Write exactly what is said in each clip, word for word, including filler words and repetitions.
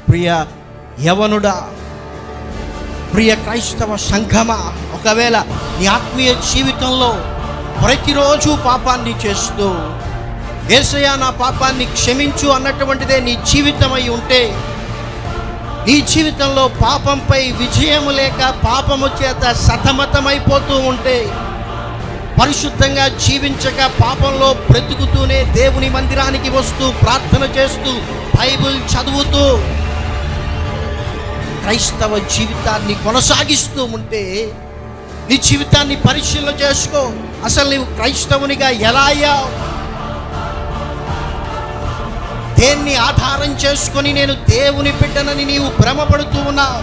ప్రియ యవనుడా, ప్రియ క్రైస్తవ సంఘమా, ఒకవేళ నీ ఆత్మీయ జీవితంలో ప్రతిరోజు పాపాన్ని చేస్తూ యేసయ్యా నా పాపాన్ని క్షమించు అన్నటువంటిదే నీ జీవితం అయి ఉంటే, నీ జీవితంలో పాపంపై విజయము లేక పాపము చేత సతమతమైపోతూ ఉంటే, పరిశుద్ధంగా జీవించక పాపంలో బ్రతుకుతూనే దేవుని మందిరానికి వస్తూ ప్రార్థన చేస్తూ బైబిల్ చదువుతూ క్రైస్తవ జీవితాన్ని కొనసాగిస్తూ ఉంటే, నీ జీవితాన్ని పరిశీలన చేసుకో. అసలు నీవు క్రైస్తవునిగా ఎలా అయ్యావు? దేన్ని ఆధారం చేసుకొని నేను దేవుని బిడ్డనని నీవు భ్రమపడుతూ ఉన్నావు?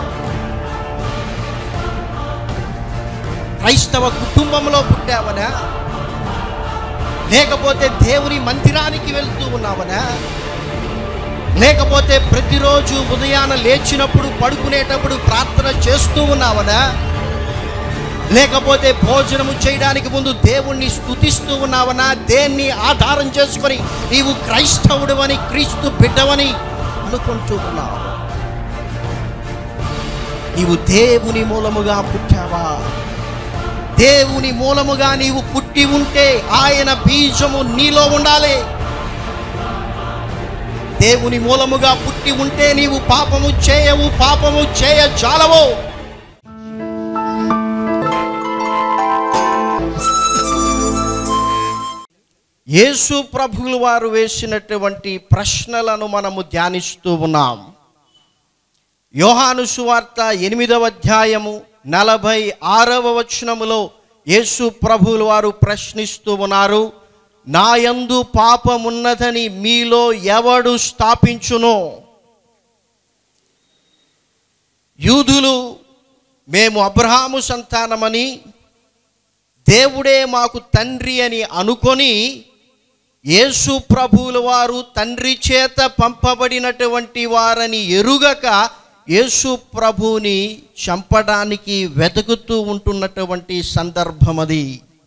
క్రైస్తవ కుటుంబంలో పుట్టావనా, లేకపోతే దేవుని మందిరానికి వెళ్తూ ఉన్నావనా, లేకపోతే ప్రతిరోజు ఉదయాన లేచినప్పుడు పడుకునేటప్పుడు ప్రార్థన చేస్తూ ఉన్నావనా, లేకపోతే భోజనము చేయడానికి ముందు దేవుణ్ణి స్తుతిస్తూ ఉన్నావనా? దేన్ని ఆధారం చేసుకొని నీవు క్రైస్తవుడు అని, క్రీస్తు బిడ్డవని అనుకుంటూ ఉన్నావు? నీవు దేవుని మూలముగా పుట్టావా? దేవుని మూలముగా నీవు పుట్టి ఉంటే ఆయన బీజము నీలో ఉండాలి. దేవుని మూలముగా పుట్టి ఉంటే నీవు పాపము చేయవు, పాపము చేయజాలవు. యేసు ప్రభువుల వారు వేసినటువంటి ప్రశ్నలను మనము ధ్యానిస్తూ ఉన్నాం. యోహాను సువార్త ఎనిమిదవ అధ్యాయము నలభై ఆరవ వచనములో యేసు ప్రభువుల వారు ప్రశ్నిస్తూ ఉన్నారు, నా యందు పాపమున్నదని మీలో ఎవడు స్థాపించును? యూదులు మేము అబ్రహాము సంతానమని, దేవుడే మాకు తండ్రి అని అనుకొని యేసు ప్రభువుల వారు తండ్రి చేత పంపబడినటువంటి వారని ఎరుగక యేసు ప్రభువుని చంపడానికి వెతుకుతూ ఉంటున్నటువంటి సందర్భం అది.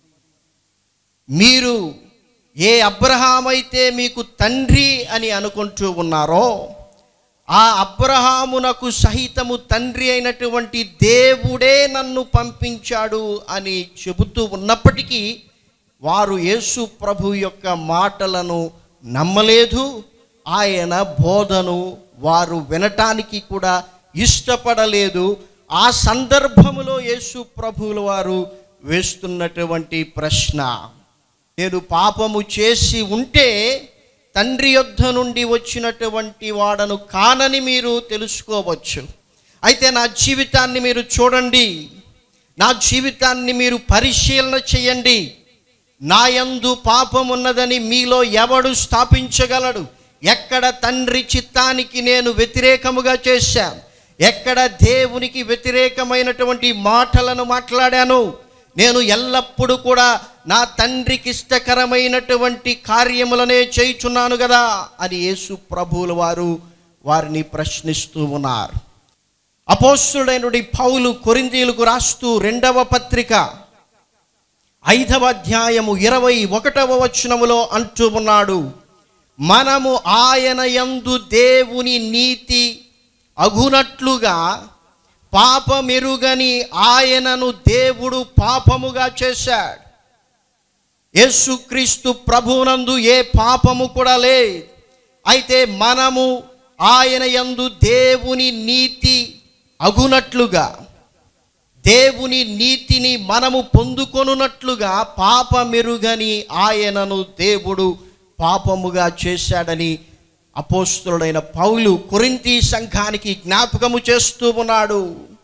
మీరు ఏ అబ్రహాం అయితే మీకు తండ్రి అని అనుకుంటూ ఉన్నారో, ఆ అబ్రహామునకు సహితము తండ్రి అయినటువంటి దేవుడే నన్ను పంపించాడు అని చెబుతూ ఉన్నప్పటికీ వారు యేసు ప్రభు యొక్క మాటలను నమ్మలేదు. ఆయన బోధను వారు వినటానికి కూడా ఇష్టపడలేదు. ఆ సందర్భములో యేసు ప్రభువుల వారు వేస్తున్నటువంటి ప్రశ్న, నేను పాపము చేసి ఉంటే తండ్రి యొద్ద నుండి వచ్చినటువంటి వాడను కానని మీరు తెలుసుకోవచ్చు. అయితే నా జీవితాన్ని మీరు చూడండి, నా జీవితాన్ని మీరు పరిశీలన చేయండి. నా యందు పాపమున్నదని మీలో ఎవడు స్థాపించగలడు? ఎక్కడ తండ్రి చిత్తానికి నేను వ్యతిరేకముగా చేశాను? ఎక్కడ దేవునికి వ్యతిరేకమైనటువంటి మాటలను మాట్లాడాను? నేను ఎల్లప్పుడూ కూడా నా తండ్రికి ఇష్టకరమైనటువంటి కార్యములనే చేయుచున్నాను కదా అని యేసు ప్రభువుల వారు వారిని ప్రశ్నిస్తూ ఉన్నారు. అపోస్తలుడైనటువంటి పౌలు కొరింథీయులకు రాస్తూ రెండవ పత్రిక ఐదవ అధ్యాయము ఇరవై ఒకటవ వచనములో అంటూ ఉన్నాడు, మనము ఆయన యందు దేవుని నీతి అగునట్లుగా పాపమెరుగని ఆయనను దేవుడు పాపముగా చేశాడు. యేసుక్రీస్తు ప్రభువునందు ఏ పాపము కూడా లేదు. అయితే మనము ఆయన యందు దేవుని నీతి అగునట్లుగా, దేవుని నీతిని మనము పొందుకొనున్నట్లుగా పాపమెరుగని ఆయనను దేవుడు పాపముగా చేశాడని అపోస్తలుడైన పౌలు కొరింథీ సంఘానికి జ్ఞాపకము చేస్తూ ఉన్నాడు.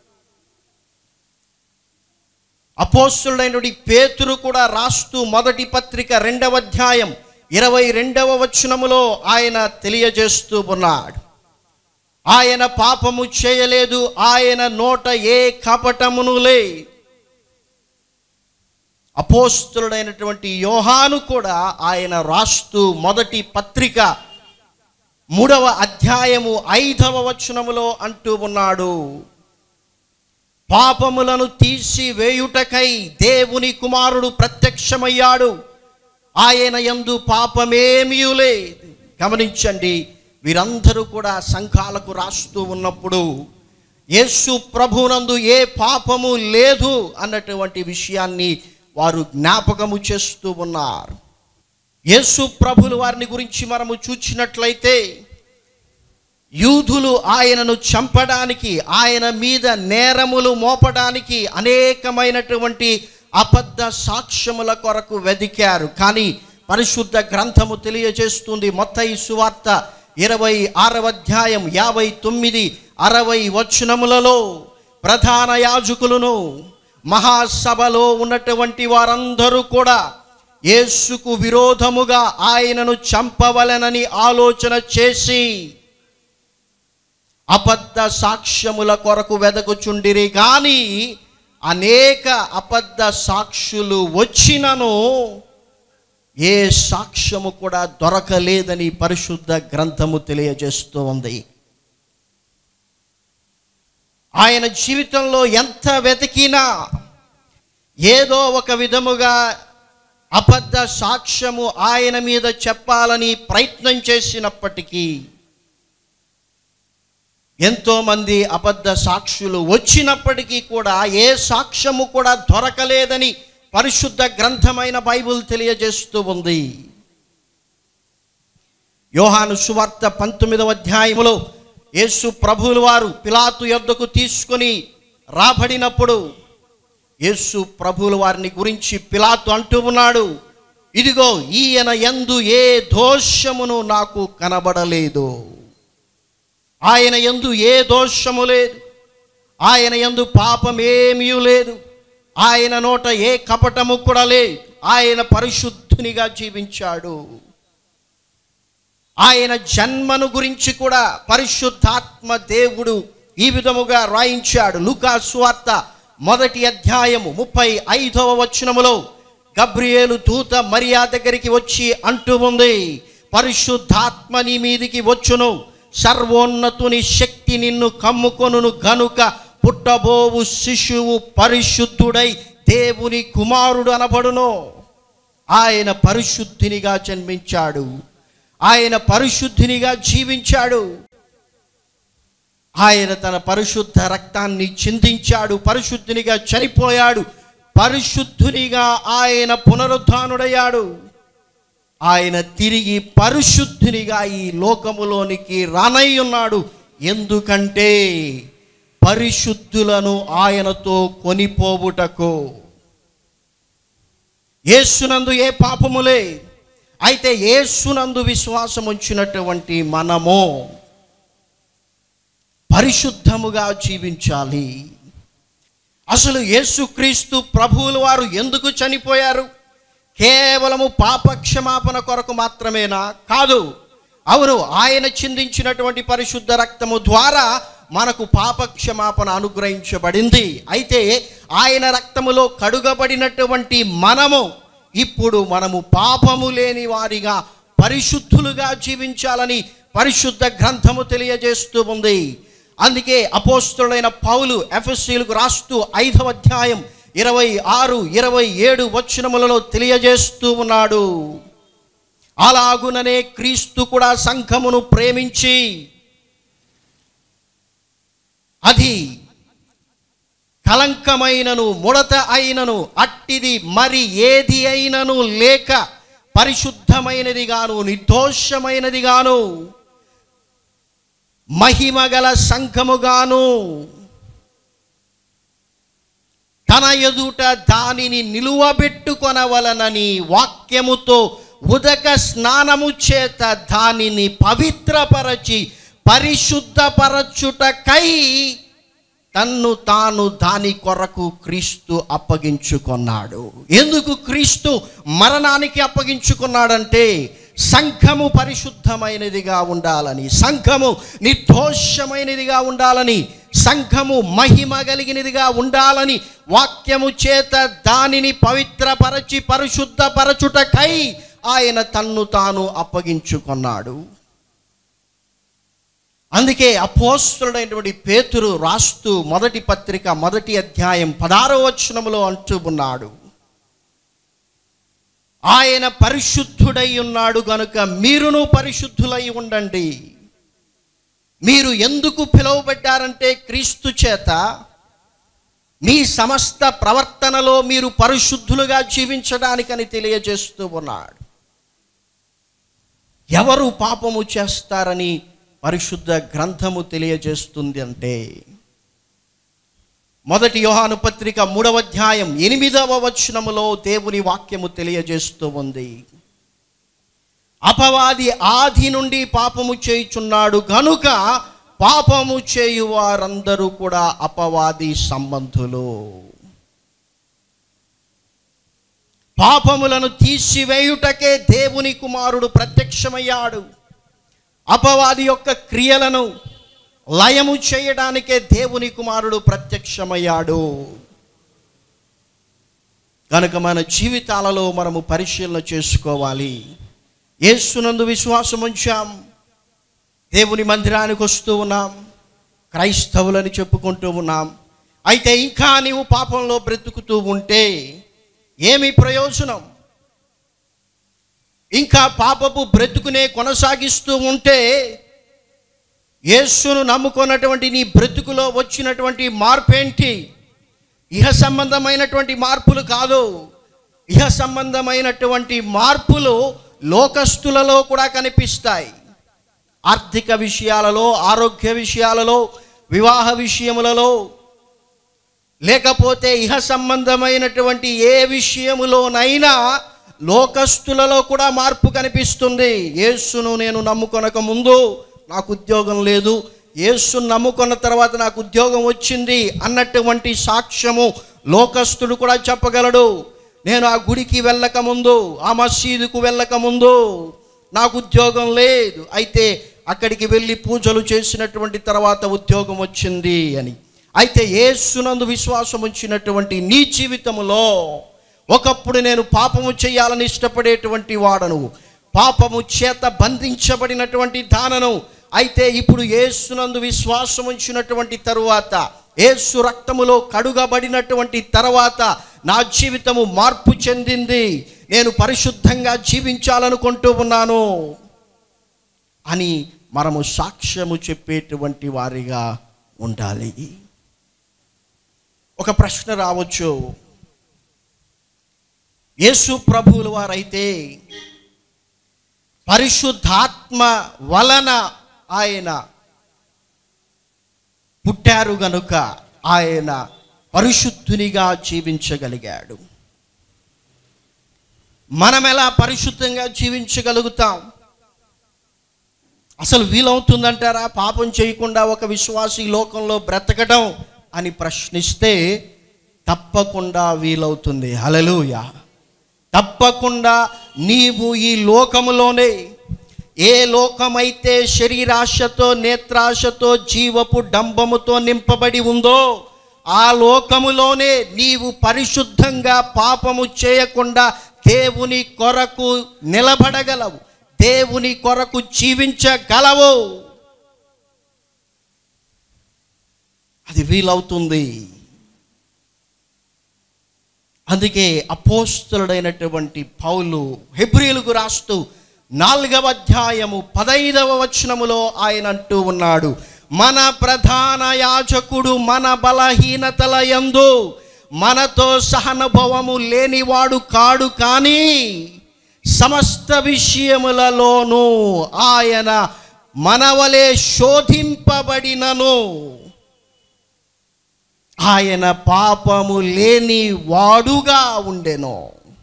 అపోస్తలుడైనటువంటి పేతురు కూడా రాస్తూ మొదటి పత్రిక రెండవ అధ్యాయం ఇరవై రెండవ వచనములో ఆయన తెలియజేస్తూ ఉన్నాడు, ఆయన పాపము చేయలేదు, ఆయన నోట ఏ కపటమును లేదు. అపోస్తలుడైనటువంటి యోహాను కూడా ఆయన రాస్తూ మొదటి పత్రిక మూడవ అధ్యాయము ఐదవ వచనములో అంటూ ఉన్నాడు, పాపములను తీసి వేయుటకై దేవుని కుమారుడు ప్రత్యక్షమయ్యాడు, ఆయన యందు పాపమేమీ లేదు. గమనించండి, వీరందరూ కూడా సంఘాలకు రాస్తూ ఉన్నప్పుడు యేసు ప్రభునందు ఏ పాపము లేదు అన్నటువంటి విషయాన్ని వారు జ్ఞాపకము చేస్తూ ఉన్నారు. యేసు ప్రభులు వారిని గురించి మనము చూచినట్లయితే యూదులు ఆయనను చంపడానికి, ఆయన మీద నేరములు మోపడానికి అనేకమైనటువంటి అబద్ధ సాక్ష్యముల కొరకు వెదికారు. కానీ పరిశుద్ధ గ్రంథము తెలియజేస్తుంది, మత్తయి సువార్త ఇరవై ఆరవ అధ్యాయం యాభై తొమ్మిది అరవై వచనములలో ప్రధాన యాజకులను మహాసభలో ఉన్నటువంటి వారందరూ కూడా యేసుకు విరోధముగా ఆయనను చంపవలెనని ఆలోచన చేసి అబద్ధ సాక్ష్యముల కొరకు వెదకుచుండిరి. కానీ అనేక అబద్ధ సాక్షులు వచ్చినను ఏ సాక్ష్యము కూడా దొరకలేదని పరిశుద్ధ గ్రంథము తెలియజేస్తూ ఉంది. ఆయన జీవితంలో ఎంత వెతికినా ఏదో ఒక విధముగా అబద్ధ సాక్ష్యము ఆయన మీద చెప్పాలని ప్రయత్నం చేసినప్పటికీ ఎంతోమంది అబద్ధ సాక్షులు వచ్చినప్పటికీ కూడా ఏ సాక్ష్యము కూడా దొరకలేదని పరిశుద్ధ గ్రంథమైన బైబిల్ తెలియజేస్తూ ఉంది. యోహాను సువార్త పంతొమ్మిదవ అధ్యాయములో యేసు ప్రభువుల వారు పిలాతు యొద్దకు తీసుకొని రాబడినప్పుడు యేసు ప్రభువుల వారిని గురించి పిలాతు అంటూ ఉన్నాడు, ఇదిగో ఈయన యందు ఏ దోషమును నాకు కనబడలేదు. ఆయన యందు ఏ దోషము లేదు, ఆయన యందు పాపమేమీ లేదు, ఆయన నోట ఏ కపటము కూడా లేదు, ఆయన పరిశుద్ధునిగా జీవించాడు. ఆయన జన్మను గురించి కూడా పరిశుద్ధాత్మ దేవుడు ఈ విధముగా రాయించాడు. లూకా సువార్త మొదటి అధ్యాయము ముప్పై ఐదవ వచనములో గబ్రియేలు దూత మరియా దగ్గరికి వచ్చి అంటూ ఉంది, పరిశుద్ధాత్మ నీ మీదికి వచ్చును, సర్వోన్నతుని శక్తి నిన్ను కమ్ముకొనును గనుక పుట్టబోవు శిశువు పరిశుద్ధుడై దేవుని కుమారుడు అనబడును. ఆయన పరిశుద్ధినిగా జన్మించాడు, ఆయన పరిశుద్ధినిగా జీవించాడు, ఆయన తన పరిశుద్ధ రక్తాన్ని చిందించాడు, పరిశుద్ధినిగా చనిపోయాడు, పరిశుద్ధునిగా ఆయన పునరుద్ధానుడయ్యాడు. ఆయన తిరిగి పరిశుద్ధునిగా ఈ లోకములోనికి రానై ఉన్నాడు. ఎందుకంటే పరిశుద్ధులను ఆయనతో కొనిపోవుటకు. యేసునందు ఏ పాపములే, అయితే యేసునందు విశ్వాసం ఉంచినటువంటి మనము పరిశుద్ధముగా జీవించాలి. అసలు యేసుక్రీస్తు ప్రభువుల వారు ఎందుకు చనిపోయారు? కేవలము పాపక్షమాపణ కొరకు మాత్రమేనా? కాదు. అవును, ఆయన చిందించినటువంటి పరిశుద్ధ రక్తము ద్వారా మనకు పాపక్షమాపణ అనుగ్రహించబడింది. అయితే ఆయన రక్తములో కడుగబడినటువంటి మనము ఇప్పుడు మనము పాపము లేని వారిగా పరిశుద్ధులుగా జీవించాలని పరిశుద్ధ గ్రంథము తెలియజేస్తూ ఉంది. అందుకే అపోస్తలుడైన పౌలు ఎఫెసీయులకు రాస్తూ ఐదవ అధ్యాయం ఇరవై ఆరు ఇరవై ఏడు వచనములలో తెలియజేస్తూ ఉన్నాడు, అలాగుననే క్రీస్తు కూడా సంఘమును ప్రేమించి అది కలంకమైనను ముడత అయినను అట్టిది మరి ఏది అయినను లేక పరిశుద్ధమైనది గాను నిర్దోషమైనది గాను మహిమగల సంఘముగాను తన ఎదుట దానిని నిలువబెట్టుకొనవలనని వాక్యముతో ఉదక స్నానము చేత దానిని పవిత్రపరచి పరిశుద్ధపరచుటకై తన్ను తాను దాని కొరకు క్రీస్తు అప్పగించుకున్నాడు. ఎందుకు క్రీస్తు మరణానికి అప్పగించుకున్నాడంటే సంఘము పరిశుద్ధమైనదిగా ఉండాలని, సంఘము నిర్దోషమైనదిగా ఉండాలని, సంఘము మహిమ కలిగినదిగా ఉండాలని వాక్యము చేత దానిని పవిత్రపరచి పరిశుద్ధపరచుటకై ఆయన తన్ను తాను అప్పగించుకున్నాడు. అందుకే అపోస్తలుడైనటువంటి పేతురు రాస్తూ మొదటి పత్రిక మొదటి అధ్యాయం పదహారవ వచనములో అంటూ ఉన్నాడు, ఆయన పరిశుద్ధుడై ఉన్నాడు గనుక మీరును పరిశుద్ధులై ఉండండి. మీరు ఎందుకు పిలువబడ్డారంటే క్రీస్తు చేత మీ సమస్త ప్రవర్తనలో మీరు పరిశుద్ధులుగా జీవించడానికని తెలియజేస్తూ ఉన్నాడు. ఎవరు పాపము చేస్తారని పరిశుద్ధ గ్రంథము తెలియజేస్తుంది అంటే, మొదటి యోహాను పత్రిక మూడవ అధ్యాయం ఎనిమిదవ వచనములో దేవుని వాక్యము తెలియజేస్తూ ఉంది. అపవాది ఆది నుండి పాపము చేయుచున్నాడు గనుక పాపము చేయు వారందరూ కూడా అపవాది సంబంధులు. పాపములను తీసివేయుటకే దేవుని కుమారుడు ప్రత్యక్షమయ్యాడు. అపవాది యొక్క క్రియలను లయము చేయడానికే దేవుని కుమారుడు ప్రత్యక్షమయ్యాడు. కనుక మన జీవితాలలో మనము పరిశీలన చేసుకోవాలి. యేసునందు విశ్వాసం ఉంచాం, దేవుని మందిరానికి వస్తూ ఉన్నాం, క్రైస్తవులని చెప్పుకుంటూ ఉన్నాం. అయితే ఇంకా నీవు పాపంలో బ్రతుకుతూ ఉంటే ఏమి ప్రయోజనం? ఇంకా పాపపు బ్రతుకునే కొనసాగిస్తూ ఉంటే యేసును నమ్ముకున్నటువంటి నీ బ్రతుకులో వచ్చినటువంటి మార్పు ఏంటి? ఇహ సంబంధమైనటువంటి మార్పులు కాదు. ఇహ సంబంధమైనటువంటి మార్పులు లోకస్తులలో కూడా కనిపిస్తాయి. ఆర్థిక విషయాలలో, ఆరోగ్య విషయాలలో, వివాహ విషయములలో, లేకపోతే ఇహ సంబంధమైనటువంటి ఏ విషయములోనైనా లోకస్తులలో కూడా మార్పు కనిపిస్తుంది. యేసును నేను నమ్ముకొనక ముందు నాకు ఉద్యోగం లేదు, యేసును నమ్ముకున్న తర్వాత నాకు ఉద్యోగం వచ్చింది అన్నటువంటి సాక్ష్యము లోకస్తుడు కూడా చెప్పగలడు. నేను ఆ గుడికి వెళ్ళక ముందు, ఆ మసీదుకు వెళ్ళక ముందు నాకు ఉద్యోగం లేదు, అయితే అక్కడికి వెళ్ళి పూజలు చేసినటువంటి తర్వాత ఉద్యోగం వచ్చింది అని. అయితే యేసునందు విశ్వాసం ఉంచినటువంటి నీ జీవితంలో ఒకప్పుడు నేను పాపము చేయాలని ఇష్టపడేటువంటి వాడను, పాపము చేత బంధించబడినటువంటి దానను. అయితే ఇప్పుడు యేసునందు విశ్వాసం ఉంచినటువంటి తరువాత, యేసు రక్తములో కడుగబడినటువంటి తర్వాత నా జీవితము మార్పు చెందింది, నేను పరిశుద్ధంగా జీవించాలనుకుంటూ ఉన్నాను అని మనము సాక్ష్యము చెప్పేటువంటి వారిగా ఉండాలి. ఒక ప్రశ్న రావచ్చు, యేసు ప్రభువుల వారైతే పరిశుద్ధాత్మ వలన ఆయన పుట్టారు గనుక ఆయన పరిశుద్ధునిగా జీవించగలిగాడు. మనం ఎలా పరిశుద్ధంగా జీవించగలుగుతాం? అసలు వీలవుతుందంటారా పాపం చేయకుండా ఒక విశ్వాసి లోకంలో బ్రతకడం అని ప్రశ్నిస్తే తప్పకుండా వీలవుతుంది. హల్లెలూయా. తప్పకుండా నీవు ఈ లోకములోనే, ఏ లోకమైతే శరీరాశతో, నేత్రాశతో, జీవపు డంబముతో నింపబడి ఉందో ఆ లోకములోనే నీవు పరిశుద్ధంగా పాపము చేయకుండా దేవుని కొరకు నిలబడగలవు, దేవుని కొరకు జీవించగలవు. అది వీలవుతుంది. అందుకే అపోస్తలుడైనటువంటి పౌలు హెబ్రీయులకు రాస్తూ నాలుగవ అధ్యాయము పదైదవ వచనములో ఆయన అంటూ ఉన్నాడు, మన ప్రధాన యాజకుడు మన బలహీనతల యందు మనతో సహానుభవము లేనివాడు కాడు, కానీ సమస్త విషయములలోనూ ఆయన మనవలే శోధింపబడినను ఆయన పాపము లేని వాడుగా ఉండెను.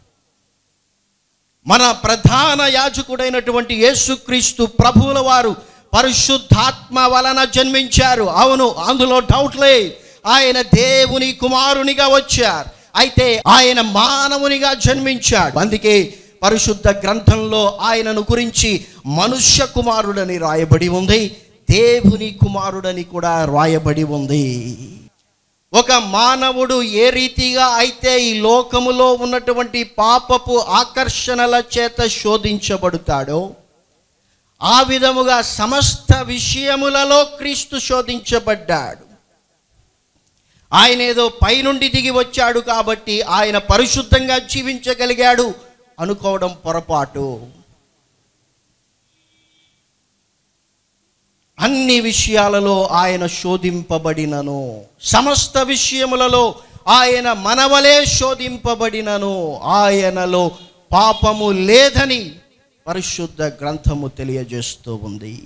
మన ప్రధాన యాజకుడైనటువంటి యేసుక్రీస్తు ప్రభువుల వారు పరిశుద్ధాత్మ వలన జన్మించారు. అవును, అందులో డౌట్ లే. ఆయన దేవుని కుమారునిగా వచ్చారు, అయితే ఆయన మానవునిగా జన్మించాడు. అందుకే పరిశుద్ధ గ్రంథంలో ఆయనను గురించి మనుష్య కుమారుడని రాయబడి ఉంది, దేవుని కుమారుడని కూడా రాయబడి ఉంది. ఒక మానవుడు ఏ రీతిగా అయితే ఈ లోకములో ఉన్నటువంటి పాపపు ఆకర్షణల చేత శోధించబడతాడో ఆ విధముగా సమస్త విషయములలో క్రీస్తు శోధించబడ్డాడు. ఆయన ఏదో పైనుండి దిగి వచ్చాడు కాబట్టి ఆయన పరిశుద్ధంగా జీవించగలిగాడు అనుకోవడం పొరపాటు. అన్ని విషయాలలో ఆయన శోధింపబడినను, సమస్త విషయములలో ఆయన మనవలే శోధింపబడినను, ఆయనలో పాపము లేదని పరిశుద్ధ గ్రంథము తెలియజేస్తూ ఉంది.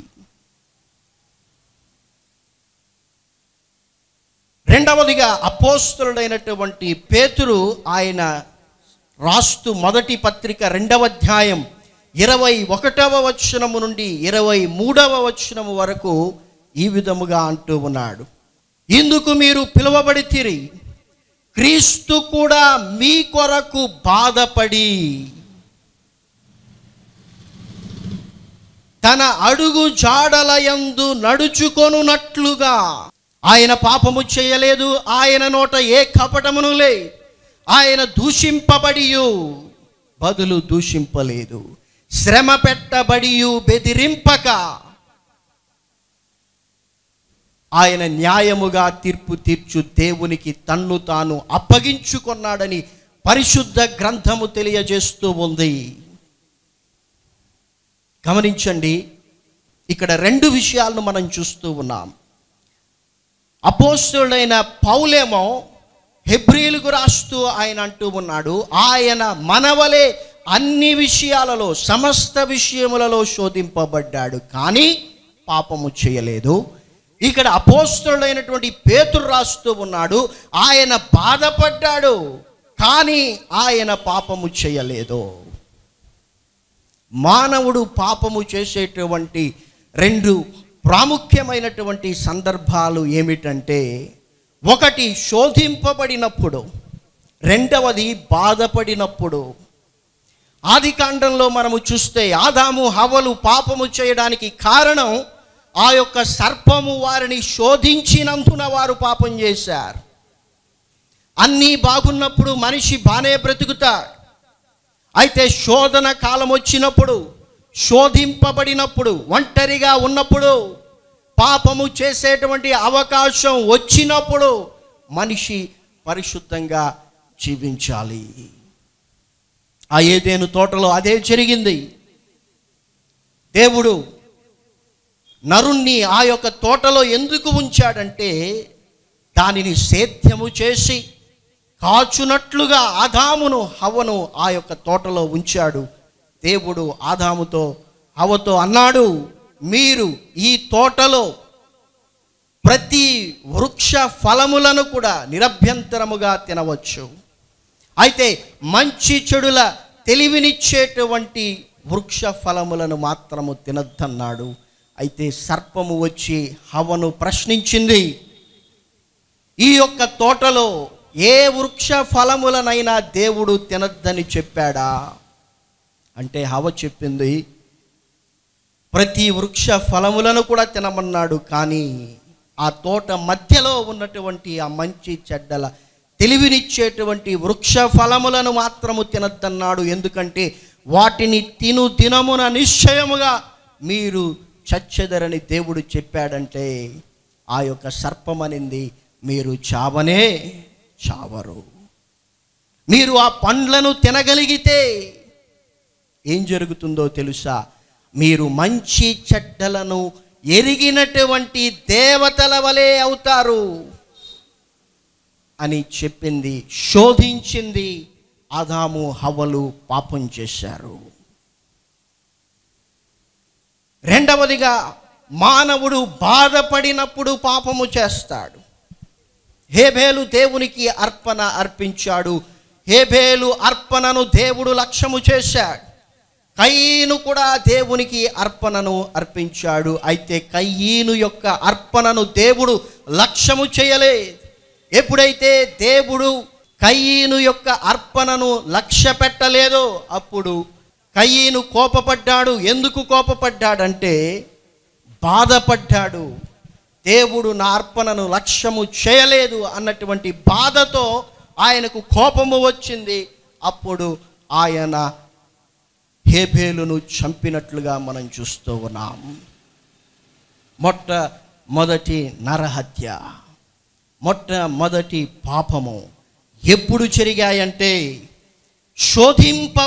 రెండవదిగా అపోస్తలుడైనటువంటి పేతురు ఆయన రాస్తూ మొదటి పత్రిక రెండవ అధ్యాయం ఇరవై ఒకటవ వచనము నుండి ఇరవై మూడవ వచనము వరకు ఈ విధముగా అంటూ ఉన్నాడు. ఇందుకు మీరు పిలువబడితిరి, క్రీస్తు కూడా మీ కొరకు బాధపడి తన అడుగు జాడలయందు నడుచుకొనున్నట్లుగా. ఆయన పాపము చేయలేదు, ఆయన నోట ఏ కపటమును లే, ఆయన దూషింపబడియు బదులు దూషింపలేదు, శ్రమ పెట్టబడియు బెదిరింపక ఆయన న్యాయముగా తీర్పు తీర్చు దేవునికి తన్ను తాను అప్పగించుకున్నాడని పరిశుద్ధ గ్రంథము తెలియజేస్తూ ఉంది. గమనించండి, ఇక్కడ రెండు విషయాలను మనం చూస్తూ ఉన్నాం. అపోస్తలుడైన పౌలేమో హెబ్రీయులకు రాస్తూ ఆయన అంటూ ఉన్నాడు, ఆయన మనవలే అన్ని విషయాలలో సమస్త విషయములలో శోధింపబడ్డాడు, కానీ పాపము చేయలేదు. ఇక్కడ అపోస్తలుడైనటువంటి పేతురు రాస్తూ ఉన్నాడు, ఆయన బాధపడ్డాడు కానీ ఆయన పాపము చేయలేదు. మానవుడు పాపము చేసేటువంటి రెండు ప్రాముఖ్యమైనటువంటి సందర్భాలు ఏమిటంటే, ఒకటి శోధింపబడినప్పుడు, రెండవది బాధపడినప్పుడు. ఆది కాండంలో మనము చూస్తే ఆదాము హవ్వలు పాపము చేయడానికి కారణం ఆ యొక్క సర్పము వారిని శోధించినందున వారు పాపం చేశారు. అన్నీ బాగున్నప్పుడు మనిషి బానే బ్రతుకుతాడు. అయితే శోధన కాలం వచ్చినప్పుడు, శోధింపబడినప్పుడు, ఒంటరిగా ఉన్నప్పుడు, పాపము చేసేటువంటి అవకాశం వచ్చినప్పుడు మనిషి పరిశుద్ధంగా జీవించాలి. ఆ ఏదెను తోటలో అదే జరిగింది. దేవుడు నరుణ్ణి ఆ యొక్క తోటలో ఎందుకు ఉంచాడంటే, దానిని సేద్యము చేసి కాచునట్లుగా ఆదామును హవ్వను ఆ యొక్క తోటలో ఉంచాడు. దేవుడు ఆదాముతో హవ్వతో అన్నాడు, మీరు ఈ తోటలో ప్రతి వృక్ష ఫలములను కూడా నిరభ్యంతరముగా తినవచ్చు, అయితే మంచి చెడుల తెలివినిచ్చేటువంటి వృక్ష ఫలములను మాత్రము తినద్దన్నాడు. అయితే సర్పము వచ్చి హవ్వను ప్రశ్నించింది, ఈ యొక్క తోటలో ఏ వృక్ష ఫలములనైనా దేవుడు తినద్దని చెప్పాడా అంటే హవ్వ చెప్పింది, ప్రతి వృక్ష ఫలములను కూడా తినమన్నాడు, కానీ ఆ తోట మధ్యలో ఉన్నటువంటి ఆ మంచి చెడ్డల తెలివినిచ్చేటువంటి వృక్ష ఫలములను మాత్రము తినద్దన్నాడు. ఎందుకంటే వాటిని తిను దినమున నిశ్చయముగా మీరు చచ్చెదరని దేవుడు చెప్పాడంటే, ఆ యొక్క సర్పమనింది, మీరు చావనే చావరు. మీరు ఆ పండ్లను తినగలిగితే ఏం జరుగుతుందో తెలుసా? మీరు మంచి చెడ్డలను ఎరిగినటువంటి దేవతల వలె అవుతారు అని చెప్పింది. శోధించింది. ఆదాము హవ్వలు పాపం చేశారు. రెండవదిగా, మానవుడు బాధపడినప్పుడు పాపము చేస్తాడు. హేబేలు దేవునికి అర్పణ అర్పించాడు. హేబేలు అర్పణను దేవుడు లక్ష్యము చేశాడు. కయీను కూడా దేవునికి అర్పణను అర్పించాడు. అయితే కయీను యొక్క అర్పణను దేవుడు లక్ష్యము చేయలేదు. ఎప్పుడైతే దేవుడు కయీను యొక్క అర్పణను లక్ష్య పెట్టలేదో అప్పుడు కయీను కోపపడ్డాడు. ఎందుకు కోపపడ్డాడంటే, బాధపడ్డాడు. దేవుడు నా అర్పణను లక్ష్యము చేయలేదు అన్నటువంటి బాధతో ఆయనకు కోపము వచ్చింది. అప్పుడు ఆయన హేబేలును చంపినట్లుగా మనం చూస్తూ ఉన్నాం. మొట్టమొదటి నరహత్య, మొట్టమొదటి పాపము ఎప్పుడు జరిగాయంటే,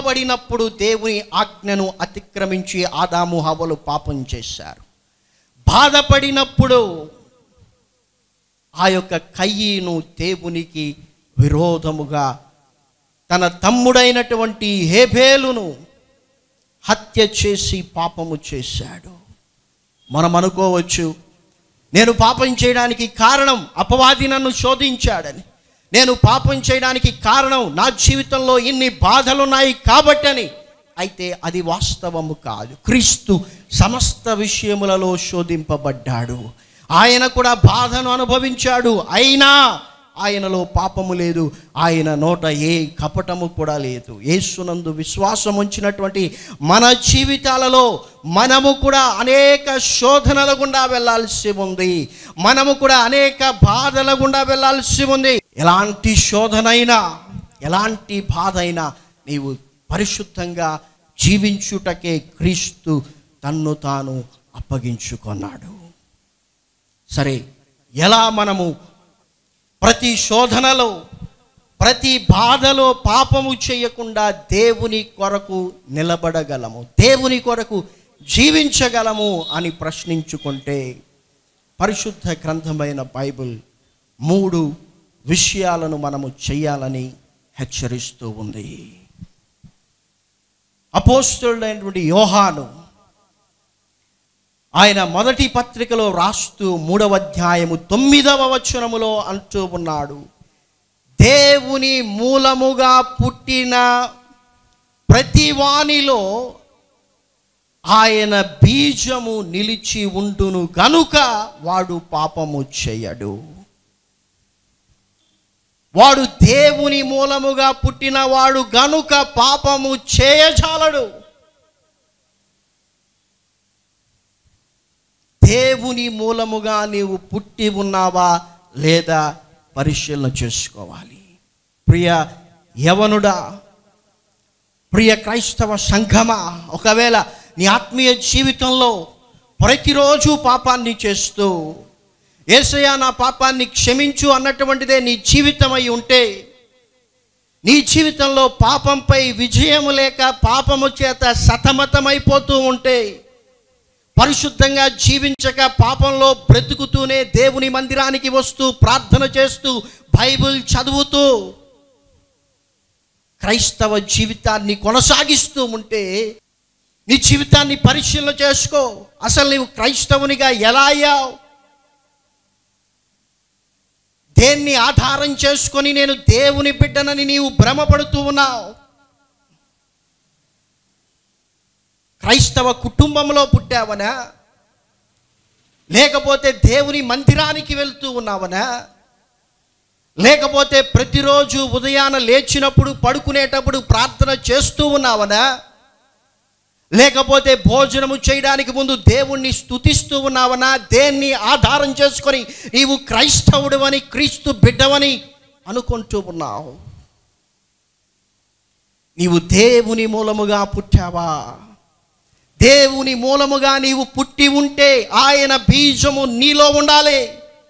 శోధింపబడినప్పుడు దేవుని ఆజ్ఞను అతిక్రమించి ఆదాము హవ్వలు పాపం చేశారు. బాధపడినప్పుడు ఆ యొక్క కయీను దేవునికి విరోధముగా తన తమ్ముడైనటువంటి హేబేలును హత్య చేసి పాపము చేశాడు. మనం అనుకోవచ్చు, నేను పాపం చేయడానికి కారణం అపవాది నన్ను శోధించాడని, నేను పాపం చేయడానికి కారణం నా జీవితంలో ఇన్ని బాధలున్నాయి కాబట్టని. అయితే అది వాస్తవము కాదు. క్రీస్తు సమస్త విషయములలో శోధింపబడ్డాడు. ఆయన కూడా బాధను అనుభవించాడు. అయినా ఆయనలో పాపము లేదు, ఆయన నోట ఏ కపటము కూడా లేదు. యేసునందు విశ్వాసం ఉంచినటువంటి మన జీవితాలలో మనము కూడా అనేక శోధనల గుండా వెళ్ళాల్సి ఉంది. మనము కూడా అనేక బాధల గుండా వెళ్ళాల్సి ఉంది. ఎలాంటి శోధనైనా, ఎలాంటి బాధ అయినా నీవు పరిశుద్ధంగా జీవించుటకే క్రీస్తు తన్ను తాను అప్పగించుకున్నాడు. సరే, ఎలా మనము ప్రతి శోధనలో, ప్రతి బాధలో పాపము చేయకుండా దేవుని కొరకు నిలబడగలము, దేవుని కొరకు జీవించగలము అని ప్రశ్నించుకుంటే పరిశుద్ధ గ్రంథమైన బైబిల్ మూడు విషయాలను మనము చేయాలని హెచ్చరిస్తూ ఉంది. అపోస్తలుడైనటువంటి యోహాను ఆయన మొదటి పత్రికలో రాస్తూ మూడవ అధ్యాయము తొమ్మిదవ వచనములో అంటూ ఉన్నాడు, దేవుని మూలముగా పుట్టిన ప్రతి వానిలో ఆయన బీజము నిలిచి ఉండును గనుక వాడు పాపము చేయడు. వాడు దేవుని మూలముగా పుట్టిన వాడు గనుక పాపము చేయజాలడు. దేవుని మూలముగా నీవు పుట్టి ఉన్నావా లేదా పరిశీలన చేసుకోవాలి. ప్రియ యవనుడా, ప్రియ క్రైస్తవ సంఘమా, ఒకవేళ నీ ఆత్మీయ జీవితంలో ప్రతిరోజు పాపాన్ని చేస్తూ యేసయ్యా నా పాపాన్ని క్షమించు అన్నటువంటిదే నీ జీవితం అయి ఉంటే, నీ జీవితంలో పాపంపై విజయము లేక పాపము చేత సతమతమైపోతూ ఉంటే, పరిశుద్ధంగా జీవించక పాపంలో బ్రతుకుతూనే దేవుని మందిరానికి వస్తూ ప్రార్థన చేస్తూ బైబిల్ చదువుతూ క్రైస్తవ జీవితాన్ని కొనసాగిస్తూ ఉంటే నీ జీవితాన్ని పరిశీలన చేసుకో. అసలు నీవు క్రైస్తవునిగా ఎలా అయ్యావు? దేన్ని ఆధారం చేసుకొని నేను దేవుని బిడ్డనని నీవు భ్రమపడుతూ ఉన్నావు? క్రైస్తవ కుటుంబంలో పుట్టావనా, లేకపోతే దేవుని మందిరానికి వెళ్తూ ఉన్నావనా, లేకపోతే ప్రతిరోజు ఉదయాన లేచినప్పుడు పడుకునేటప్పుడు ప్రార్థన చేస్తూ ఉన్నావనా, లేకపోతే భోజనము చేయడానికి ముందు దేవుణ్ణి స్తుతిస్తూ ఉన్నావనా? దేన్ని ఆధారం చేసుకొని నీవు క్రైస్తవుడు అని, క్రీస్తు బిడ్డవని అనుకుంటూ ఉన్నావు? నీవు దేవుని మూలముగా పుట్టావా? దేవుని మూలముగా నీవు పుట్టి ఉంటే ఆయన బీజము నీలో ఉండాలి.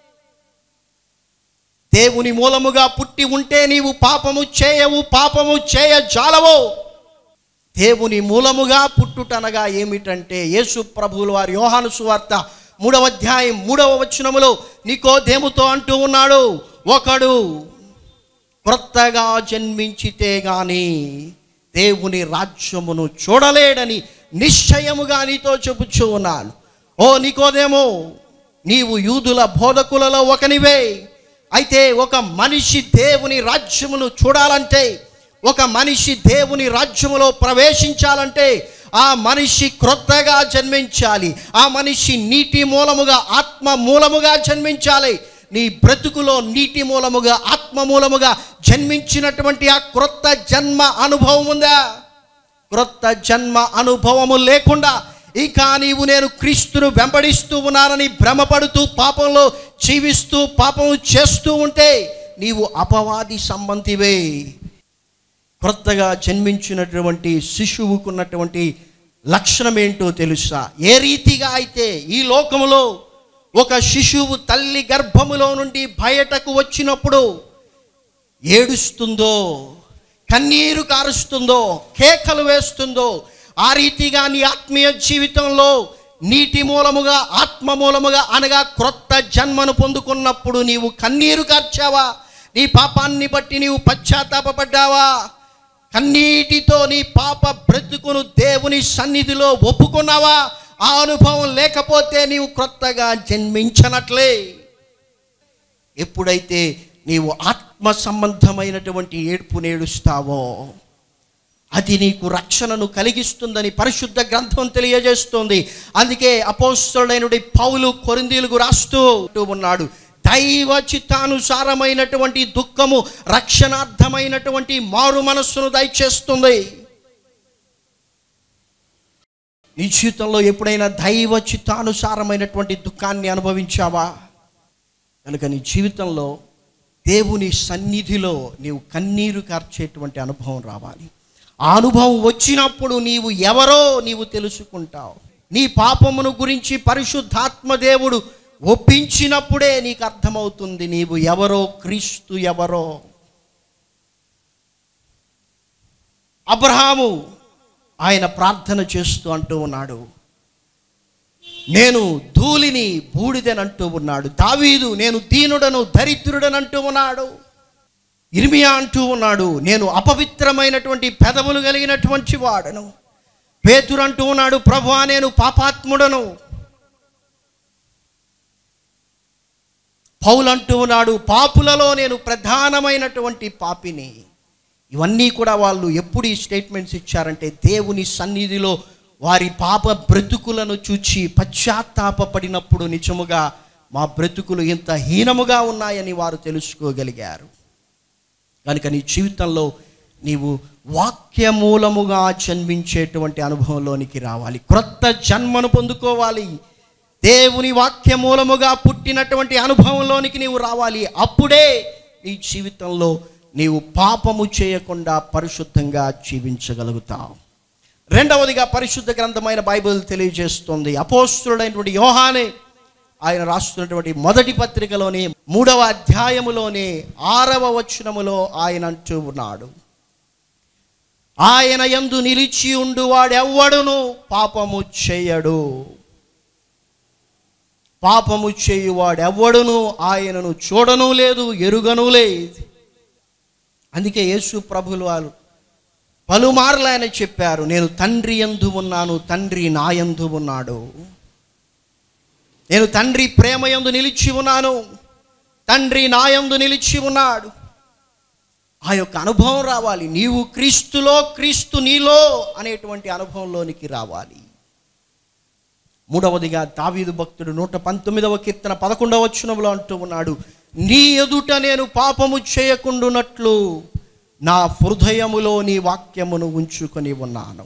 దేవుని మూలముగా పుట్టి ఉంటే నీవు పాపము చేయవు, పాపము చేయజాలవు. దేవుని మూలముగా పుట్టుటనగా ఏమిటంటే, యేసు ప్రభువుల వారి యోహాను సువార్త మూడవ అధ్యాయం మూడవ వచనములో నికోదేముతో అంటూ ఉన్నాడు, ఒకడు క్రొత్తగా జన్మించితే గాని దేవుని రాజ్యమును చూడలేడని నిశ్చయముగా నీతో చెప్పుచూ ఉన్నాను. ఓ నికోదేమో, నీవు యూదుల బోధకులలో ఒకనివే. అయితే ఒక మనిషి దేవుని రాజ్యమును చూడాలంటే, ఒక మనిషి దేవుని రాజ్యములో ప్రవేశించాలంటే ఆ మనిషి క్రొత్తగా జన్మించాలి. ఆ మనిషి నీటి మూలముగా, ఆత్మ మూలముగా జన్మించాలి. నీ బ్రతుకులో నీటి మూలముగా, ఆత్మ మూలముగా జన్మించినటువంటి ఆ క్రొత్త జన్మ అనుభవం ఉందా? క్రొత్త జన్మ అనుభవము లేకుండా ఇంకా నీవు నేను క్రీస్తును వెంబడిస్తూ ఉన్నానని భ్రమపడుతూ పాపంలో జీవిస్తూ పాపము చేస్తూ ఉంటే నీవు అపవాది సంబంధివే. క్రొత్తగా జన్మించినటువంటి శిశువుకున్నటువంటి లక్షణం ఏంటో తెలుసా? ఏ రీతిగా అయితే ఈ లోకములో ఒక శిశువు తల్లి గర్భములో నుండి బయటకు వచ్చినప్పుడు ఏడుస్తుందో, కన్నీరు కారుస్తుందో, కేకలు వేస్తుందో, ఆ రీతిగా నీ ఆత్మీయ జీవితంలో నీటి మూలముగా ఆత్మ మూలముగా అనగా క్రొత్త జన్మను పొందుకున్నప్పుడు నీవు కన్నీరు కార్చావా? నీ పాపాన్ని బట్టి నీవు పశ్చాత్తాపపడ్డావా? కన్నీటితో నీ పాప బ్రతుకును దేవుని సన్నిధిలో ఒప్పుకున్నావా? ఆ అనుభవం లేకపోతే నీవు క్రొత్తగా జన్మించనట్లే. ఎప్పుడైతే నీవు ఆత్మ సంబంధమైనటువంటి ఏడ్పు నేడుస్తావో అది నీకు రక్షణను కలిగిస్తుందని పరిశుద్ధ గ్రంథం తెలియజేస్తుంది. అందుకే అపోస్తలుడైన పౌలు కొరింథీయులకు రాస్తూ ఉన్నాడు, దైవ చిత్తానుసారమైనటువంటి దుఃఖము రక్షణార్థమైనటువంటి మారు మనస్సును దయచేస్తుంది. నీ జీవితంలో ఎప్పుడైనా దైవ చిత్తానుసారమైనటువంటి దుఃఖాన్ని అనుభవించావా? కనుక నీ జీవితంలో దేవుని సన్నిధిలో నీవు కన్నీరు కార్చేటువంటి అనుభవం రావాలి. ఆ అనుభవం వచ్చినప్పుడు నీవు ఎవరో నీవు తెలుసుకుంటావు. నీ పాపమును గురించి పరిశుద్ధాత్మ దేవుడు ఒప్పించినప్పుడే నీకు అర్థమవుతుంది నీవు ఎవరో, క్రీస్తు ఎవరో. అబ్రహాము ఆయన ప్రార్థన చేస్తూ అంటూ ఉన్నాడు, నేను ధూళిని బూడిదనంటూ ఉన్నాడు. దావీదు నేను దీనుడను దరిద్రుడనంటూ ఉన్నాడు. ఇర్మియా అంటూ ఉన్నాడు, నేను అపవిత్రమైనటువంటి పెదవులు కలిగినటువంటి వాడను. పేతురు అంటూ ఉన్నాడు, ప్రభువా నేను పాపాత్ముడను. పౌలు అంటూ ఉన్నాడు, పాపులలో నేను ప్రధానమైనటువంటి పాపిని. ఇవన్నీ కూడా వాళ్ళు ఎప్పుడు ఈ స్టేట్మెంట్స్ ఇచ్చారంటే దేవుని సన్నిధిలో వారి పాప బ్రతుకులను చూచి పశ్చాత్తాపపడినప్పుడు నిజముగా మా బ్రతుకులు ఇంత హీనముగా ఉన్నాయని వారు తెలుసుకోగలిగారు. కనుక నీ జీవితంలో నీవు వాక్యమూలముగా జన్మించేటువంటి అనుభవంలోనికి రావాలి. క్రొత్త జన్మను పొందుకోవాలి. దేవుని వాక్యమూలముగా పుట్టినటువంటి అనుభవంలోనికి నీవు రావాలి. అప్పుడే నీ జీవితంలో నీవు పాపము చేయకుండా పరిశుద్ధంగా జీవించగలుగుతావు. రెండవదిగా పరిశుద్ధ గ్రంథమైన బైబిల్ తెలియజేస్తుంది, అపోస్తలుడైనటువంటి యోహానే ఆయన రాస్తున్నటువంటి మొదటి పత్రికలోని మూడవ అధ్యాయములోని ఆరవ వచనములో ఆయన అంటూ ఉన్నాడు, ఆయన యందు నిలిచి ఉండు వాడెవ్వడును పాపము చేయడు. పాపము చేయువాడెవ్వడును ఆయనను చూడను లేదు, ఎరుగను లేదు. అందుకే యేసు ప్రభులు వారు పలుమార్లు ఆయన చెప్పారు, నేను తండ్రి యందు ఉన్నాను, తండ్రి నా యందు ఉన్నాడు. నేను తండ్రి ప్రేమ యందు నిలిచి ఉన్నాను, తండ్రి నా యందు నిలిచి ఉన్నాడు. ఆ యొక్క అనుభవం రావాలి. నీవు క్రీస్తులో, క్రీస్తు నీలో అనేటువంటి అనుభవంలోనికి రావాలి. మూడవదిగా దావీదు భక్తుడు నూట పంతొమ్మిదవ కీర్తన పదకొండవ వచనంలో అంటూ ఉన్నాడు, నీ ఎదుట నేను పాపము చేయకుండునట్లు నా హృదయములో నీ వాక్యమును ఉంచుకొని ఉన్నాను.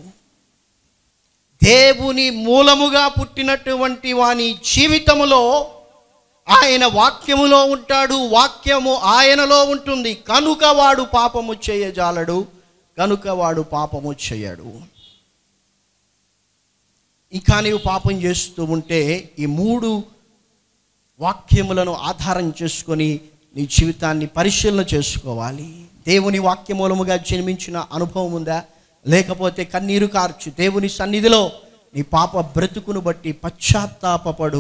దేవుని మూలముగా పుట్టినటువంటి వాని జీవితములో ఆయన వాక్యములో ఉంటాడు, వాక్యము ఆయనలో ఉంటుంది. కనుక వాడు పాపము చేయజాలడు, కనుక వాడు పాపము చేయడు. ఇంకా నీవు పాపం చేస్తూ ఉంటే ఈ మూడు వాక్యములను ఆధారం చేసుకొని నీ జీవితాన్ని పరిశీలన చేసుకోవాలి. దేవుని వాక్యమూలముగా జన్మించిన అనుభవం ఉందా? లేకపోతే కన్నీరు కార్చు దేవుని సన్నిధిలో నీ పాప బ్రతుకును బట్టి పశ్చాత్తాపపడు.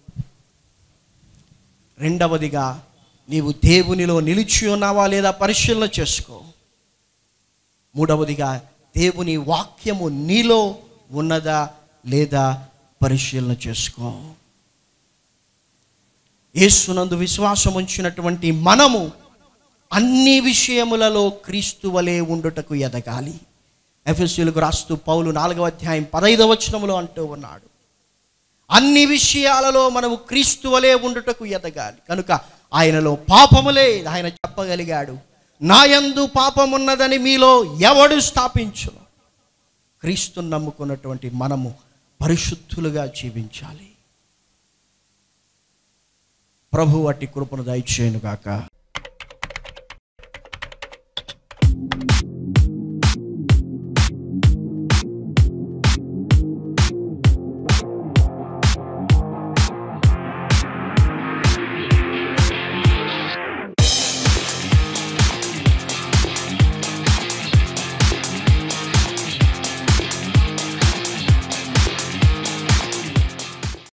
రెండవదిగా నీవు దేవునిలో నిలిచి ఉన్నావా లేదా పరిశీలన చేసుకో. మూడవదిగా దేవుని వాక్యము నీలో ఉన్నదా లేదా పరిశీలన చేసుకో. యేసునందు విశ్వాసం ఉంచినటువంటి మనము అన్ని విషయములలో క్రీస్తు వలె ఉండుటకు ఎదగాలి. ఎఫెసీయులకు రాస్తూ పౌలు నాలుగవ అధ్యాయం పదైదవ వచనములో అంటూ ఉన్నాడు, అన్ని విషయాలలో మనము క్రీస్తు వలె ఉండుటకు ఎదగాలి. కనుక ఆయనలో పాపములే ఆయన చెప్పగలిగాడు, నా యందు పాపమున్నదని మీలో ఎవడు స్థాపించును. క్రీస్తును నమ్ముకున్నటువంటి మనము పరిశుద్ధులుగా జీవించాలి. ప్రభు అట్టి కృపను దయచేయును గాక.